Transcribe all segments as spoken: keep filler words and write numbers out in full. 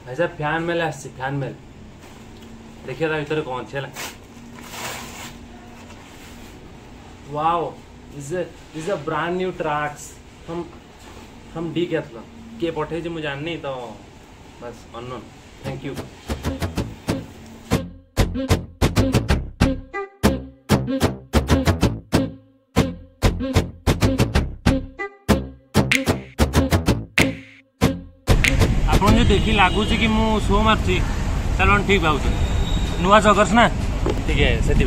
भाई साहब fan mail आसी फैन मेल देखिए ता भीतर कौन अच्छी है wow is is a brand new tracks from from Decathlon के पठे जे मुझे जाननी तो बस अननोन थैंक यू आपन जो देखी लगुच कि मु शो मार्ची चलो ठीक भाव नुआ जगर्स ना ठीक है से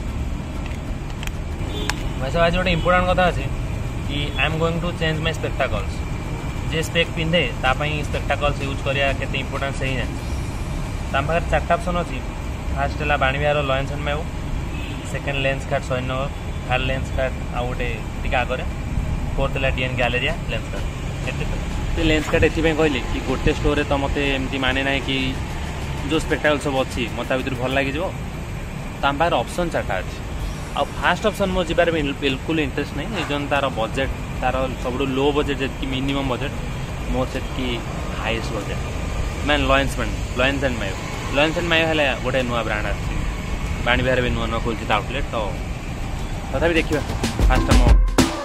वैसे आज गोटे इम्पोर्टाट कथा अच्छे कि I am going to change my spectacles जे स्पेक पिंधे तापाई स्पेक्टाकल्स यूज करिया केते इम्पोर्टेंस सही ना ताम पाखर चारटा ऑप्शन अच्छी फास्ट है Vanivihar Lawrence and Mayo second Lenskart सैन्यनगर थर्ड लेंस कार्ड आउ गोटे टी आगे फोर्थ है टीएन गैलेरिया लेंस कार्ड ये लेंस कार्ड एथि कहली कि गोटे स्टोर तो मत एमती माने ना कि जो स्पेक्टाकल सब अच्छी मत भर भल लगे ताम पाखर ऑप्शन चार्टा अच्छी आ फास्ट ऑप्शन मो जीवार बिल्कुल इंटरेस्ट नहीं रिजन तार बजेट तार सब लो बजेट जी मिनिमम बजेट मोर से highest budget main Lawrence Lawrence and Mayo Lawrence and Mayo है गोटे नुआ ब्रांड आसी बाणीविहार भी नुआ नुआ खोलती आउटलेट तो तथा भी देखा फास्ट मो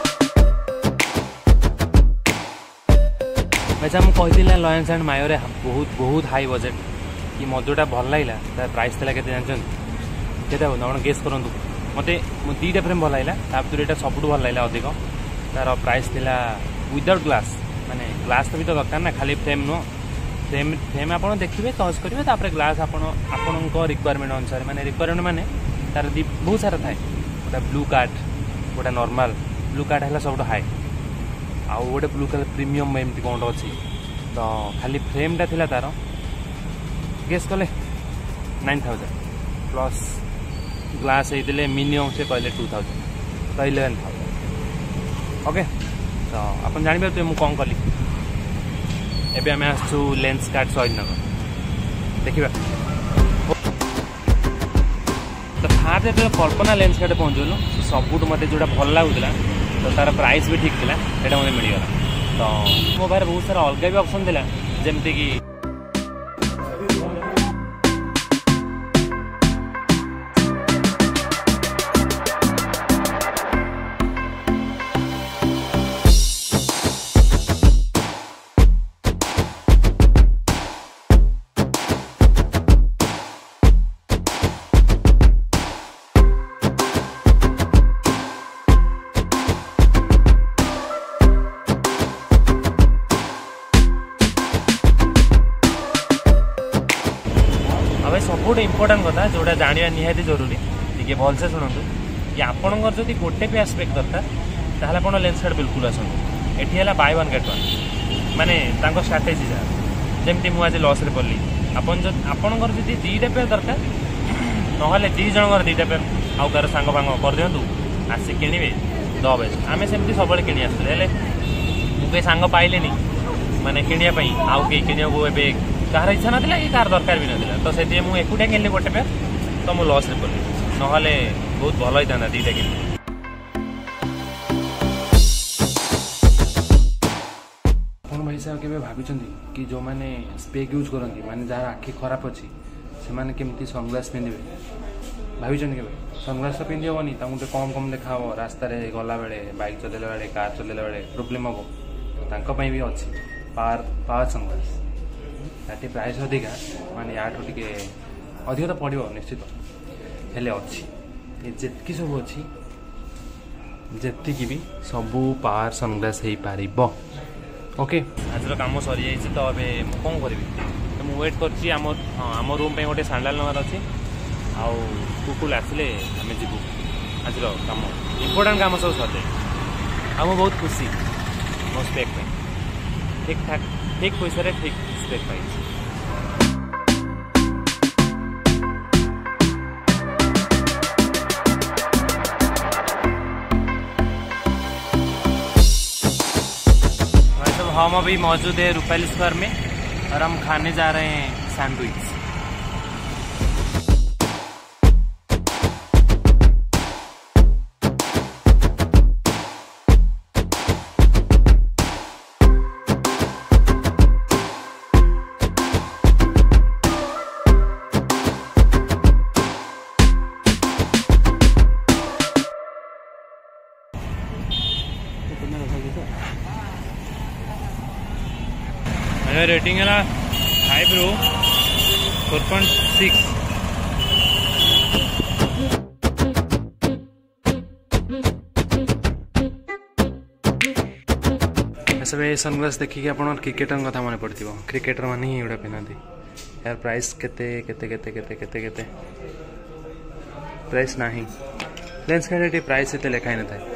वैसे मुझे लयंस एंड मायो बहुत बहुत हाई बजेट कि मत जोटा भल लगे तार प्राइस थी के जानते गेस करूँ मत दुईटा फ्रेम भल लगे तापर यहाँ सब भल लगे अधिक तार प्राइस थिला विदाउट ग्लास माने ग्लास तो भी तो दरकार ना खाली फ्रेम नुह फ्रेम फ्रेम आप देखिए टच करेंगे तापर ग्लास आप रिक्वायरमेंट अनुसार माने रिक्वायरमेंट माने तार दी बहुत सारा थाए गोटे ब्लू कार्ड गोटे नॉर्मल ब्लू कार्ड है सब हाई आउ गोटे ब्लू कलर प्रीमियम एमती कौन अच्छी तो खाली फ्रेमटा थिला तार गेस कले नाइन थाउजेंड प्लस ग्लास होते मिनिमम से कहले two thousand to eleven thousand okay तो आप जानते मुझे कौन कली एबे आम आसु लेंस कार्ड सैन्यनगर देखा तो फास्ट जो कल्पना लेंस कार्ड पहुँचलु सबुठ मत जोटा भल लगुला तो तार प्राइस भी ठीक था यहाँ मतलब मिलगला तो मो पाखे बहुत सारा अलग भी ऑप्शन था जमती कि सबुठ इम्पोर्टाट कथा जोटा जाना निहाती जरूरी टे भलसे शुणु कि आपंकर जब गोटे भी आस्पेक्ट दरकार ताहले आपण लेंस कार्ड बिल्कुल आसतु एटी है बाय वन गेट वन माने तांको स्ट्राटेजी जहाँ जमती मुझे लस रे पड़ी आपन जो आपंकर जब दुईटा पेयर दरकार ना दी जन दुईटा पेयर आउ कार सांग फांग कर दिंतु आसी किणवे द बेस्ट आम सेमती सब कि आसुले मुझे सांग पाइले माने किणापी आउ कई कि कहार इच्छा नाला कि कहार दरकार भी नाला तो से मुझे एकुटिया किनली गोटे पेयर तो मुझे लस रे पड़ी ना बहुत भल होता दुईटा कि भाई साहब के भाभी कि जो मैंने स्पेक यूज करती माने जार आखि खराब अच्छी से मैंने केमती सनग्लास पिंधे भाई के सनग्लास तो पिंधि हेनी तो कम कम देखा रास्तार गला बेले बाइक चलैला बेले कार चलैला बेले प्रोब्लेम हम तो भी अच्छी पावर पावर सनग्लास याटी प्राइस अधिका माने याठू टे अधिक तो पड़ो निश्चित हेले अच्छी ये जेतकी सब अच्छी जेतिकी भी सबू पावर सनग्लास हो पार ओके आज कम सरी जाइए तो अबे कौन करी तो मुझे वेट कर हाँ आम रूम पे गोटे सांडाल नंबर अच्छी आउ कुकुल आसिले आम जीवु आज कम इम्पोर्टाट कम सब सर आ बहुत खुशी मो स्पेक ठीक ठाक ठीक पैसा ठीक स्पेक पाई हम अभी मौजूद है रूपाली स्क्वायर में और हम खाने जा रहे हैं सैंडविच। यार रेटिंग है फाइव रू फोर पॉइंट सिक्स। सब सनग्लास देखिए आप क्रिकेटर कथा मन पड़ो क्रिकेटर मान ही एगुड़ा पिंधि यार प्राइस केते केते केते केते केते केते प्राइस ना लेंस कैंडी प्राइस एत लिखाई न था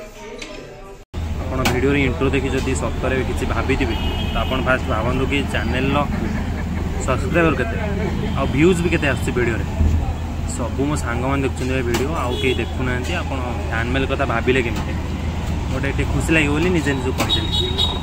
आप वीडियो इंट्रो देखी जब सतरे किसी भाभी तो आप फास्ट भावतु कि चैनल सब्सक्राइबर केते आ व्यूज भी केते आसुची वीडियो रे सब मो सांग मान देखुछन वीडियो आउ के देखुना आप फैन मेल कथा भाविले केमती गोटे खुशी लगे निजे निजे कहीदेली।